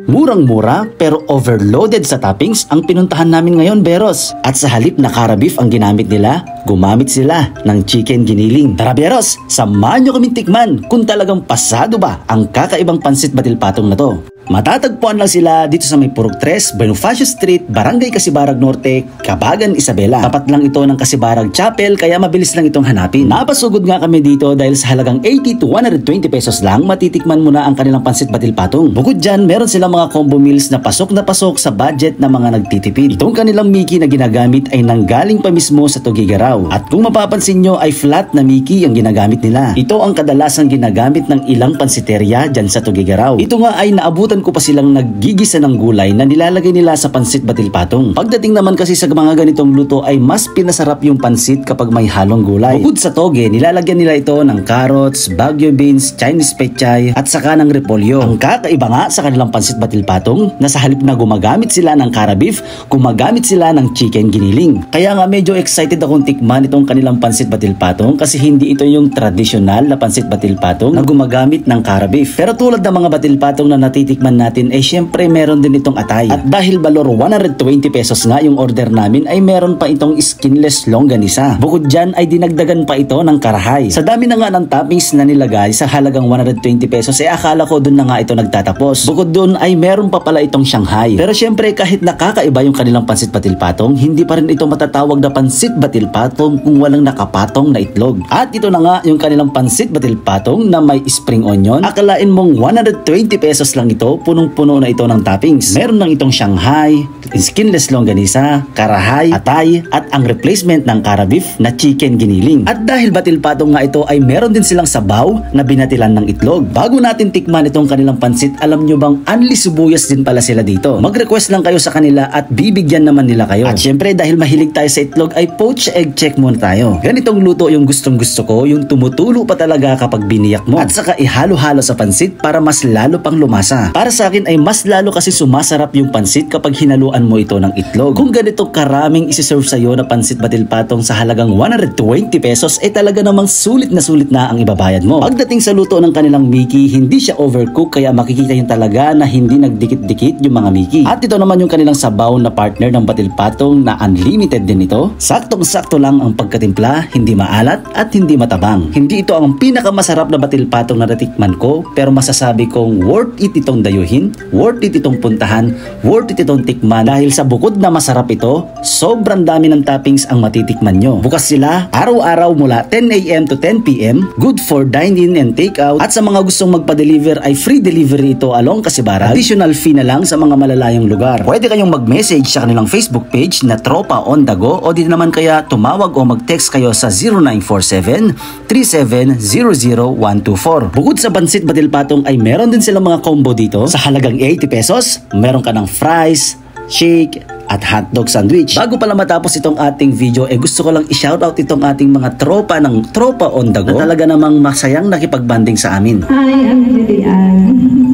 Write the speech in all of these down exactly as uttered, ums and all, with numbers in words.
Murang-mura pero overloaded sa toppings ang pinuntahan namin ngayon, Beros. At sa halip na Cara Beef ang ginamit nila, gumamit sila ng chicken giniling. Tara Beros, samahan nyo kaming tikman kung talagang pasado ba ang kakaibang pansit batil patong na to. Matatagpuan lang sila dito sa may Purok tres, Bonifacio Street, Barangay Casibarag Norte, Cabagan, Isabela. Tapat lang ito ng Casibarag Chapel kaya mabilis lang itong hanapin. Napasugod nga kami dito dahil sa halagang eighty to one hundred twenty pesos lang matitikman mo na ang kanilang pansit batil patong. Bukod dyan, meron silang mga combo meals na pasok na pasok sa budget ng mga nagtitipid. Itong kanilang Mickey na ginagamit ay nanggaling pa mismo sa Tugigaraw. At kung mapapansin nyo ay flat na Mickey ang ginagamit nila. Ito ang kadalasang ginagamit ng ilang pansiteria dyan sa Tugigaraw. Ito nga ay naabutan ko pa silang naggigisa ng gulay na nilalagay nila sa pansit batil patong. Pagdating naman kasi sa mga ganitong luto ay mas pinasarap yung pansit kapag may halong gulay. Bukod sa toge, nilalagyan nila ito ng carrots, baguio beans, Chinese pechay at saka ng repolyo. Ang kakaiba nga sa kanilang pansit batil patong na sa halip na gumagamit sila ng Cara Beef, gumagamit sila ng chicken giniling. Kaya nga medyo excited akong tikman itong kanilang pansit batil patong kasi hindi ito yung tradisyonal na pansit batil patong na gumagamit ng Cara Beef. Pero tulad ng mga batil patong na natitikman natin ay syempre meron din itong atay. At dahil balor one hundred twenty pesos nga yung order namin ay meron pa itong skinless longganisa. Bukod dyan ay dinagdagan pa ito ng karahay. Sa dami na nga ng toppings na nilagay sa halagang one hundred twenty pesos ay akala ko dun na nga ito nagtatapos. Bukod dun ay meron pa pala itong Shanghai. Pero syempre kahit nakakaiba yung kanilang pansit batil patong, hindi pa rin ito matatawag na pansit batil patong kung walang nakapatong na itlog. At ito na nga yung kanilang pansit batil patong na may spring onion. Akalain mong one hundred twenty pesos lang ito, punong-puno na ito ng toppings. Meron lang itong Shanghai, skinless longganisa, karahay, atay, at ang replacement ng Cara Beef na chicken giniling. At dahil batil patong nga ito ay meron din silang sabaw na binatilan ng itlog. Bago natin tikman itong kanilang pansit, alam nyo bang unli sibuyas din pala sila dito? Mag-request lang kayo sa kanila at bibigyan naman nila kayo. At syempre dahil mahilig tayo sa itlog ay poached egg check muna tayo. Ganitong luto yung gustong gusto ko, yung tumutulo pa talaga kapag biniyak mo. At saka ihalo-halo sa pansit para mas lalo pang lumasa. Para sa akin ay mas lalo kasi sumasarap yung pansit kapag hinaluan mo ito ng itlog. Kung ganito karaming isi-serve sa'yo na pansit batil patong sa halagang one hundred twenty pesos ay talaga namang sulit na sulit na ang ibabayad mo. Pagdating sa luto ng kanilang Mickey, hindi siya overcook kaya makikita yung talaga na hindi nagdikit-dikit yung mga Mickey. At ito naman yung kanilang sabaw na partner ng batil patong na unlimited din ito. Saktong-sakto lang ang pagkatimpla, hindi maalat at hindi matabang. Hindi ito ang pinakamasarap na batil patong na natikman ko pero masasabi kong worth it itong dayuhin, worth it itong puntahan, worth it itong tikman dahil sa bukod na masarap ito, sobrang dami ng toppings ang matitikman nyo. Bukas sila araw-araw mula ten a m to ten p m, good for dine-in and take-out at sa mga gustong magpa-deliver ay free delivery ito along Casibarag. Additional fee na lang sa mga malalayong lugar. Pwede kayong mag-message sa kanilang Facebook page na Tropa on the Go o di naman kaya tumawag o mag-text kayo sa zero nine four seven, three seven zero zero one two four. Bukod sa pansit batil patong ay meron din silang mga combo dito sa halagang eighty pesos, meron ka ng fries, shake, at hotdog sandwich. Bago pala matapos itong ating video, eh gusto ko lang i-shoutout itong ating mga tropa ng Tropa on the Go na talaga namang masayang nakipagbanding sa amin. Hi, I'm Lilian.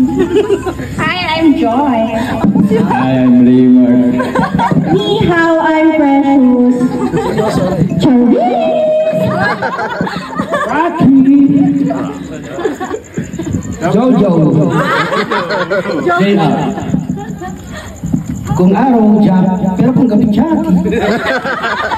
Hi, I'm Joy. Hi, I'm Raymond. Ni hao, I'm Precious. Charis! Rocky! Jojo! Zena! Kung araw, Jack, pero kung gabi, Jackie.